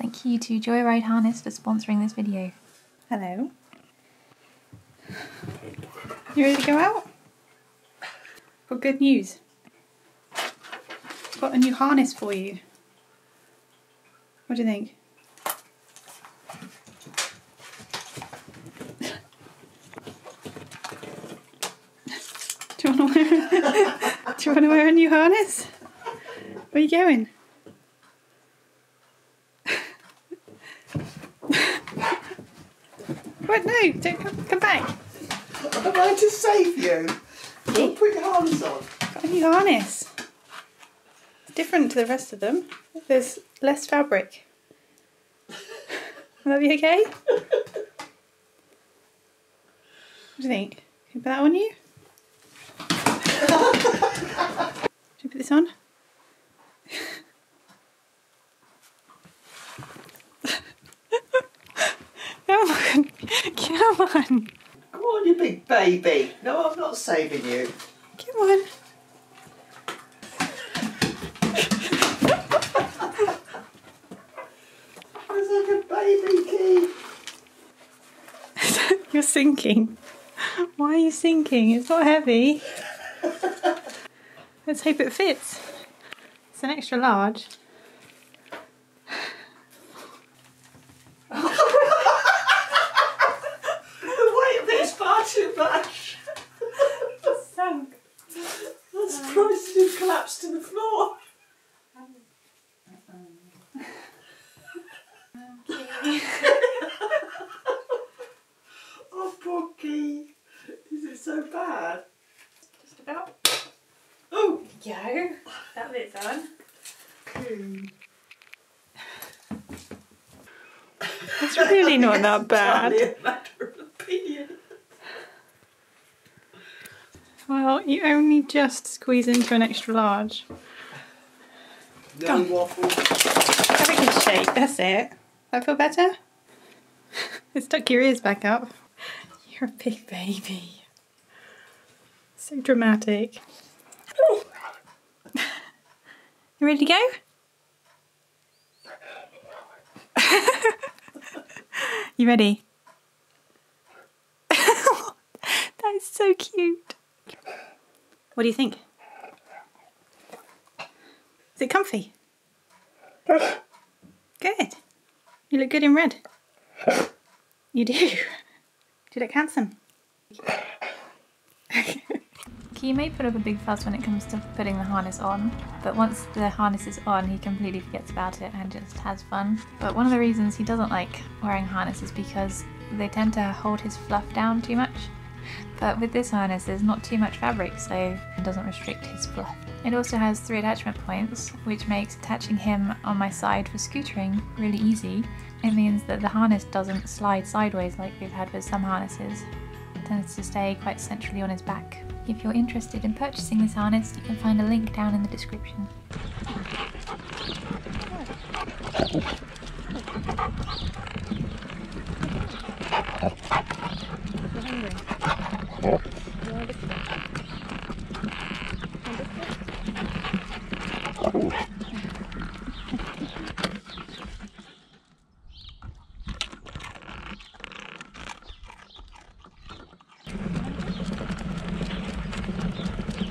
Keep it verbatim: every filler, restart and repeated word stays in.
Thank you to Joyride Harness for sponsoring this video. Hello. You ready to go out? Got good news. Got a new harness for you. What do you think? Do you want to wear? Do you want to wear a new harness? Where are you going? What? No! Don't come, come back. I'm trying to save you. Don't put your harness on. Got a new harness. It's different to the rest of them. There's less fabric. Will that be okay? What do you think? Can you put that on you? Should we put this on? Come on, come on. Come on, you big baby. No, I'm not saving you. Come on. It's like a baby key. You're sinking. Why are you sinking? It's not heavy. Let's hope it fits. It's an extra large. Far too much. It's sunk. I'm surprised you've collapsed to the floor. Okay. Oh, poor key. Is it so bad? Just about. Oh, Go. That bit's on. key. It's really not that bad. It's a matter of opinion. Well, you only just squeeze into an extra large. No waffle. Have a good shake, that's it. That feel better? It stuck your ears back up. You're a big baby. So dramatic. You ready to go? You ready? That is so cute. What do you think? Is it comfy? Good. You look good in red. You do. You look handsome. He may put up a big fuss when it comes to putting the harness on, but once the harness is on he completely forgets about it and just has fun. But one of the reasons he doesn't like wearing harness is because they tend to hold his fluff down too much. But with this harness there's not too much fabric, so it doesn't restrict his fluff. It also has three attachment points, which makes attaching him on my side for scootering really easy. It means that the harness doesn't slide sideways like we've had with some harnesses. It tends to stay quite centrally on his back. If you're interested in purchasing this harness, you can find a link down in the description. You're hungry.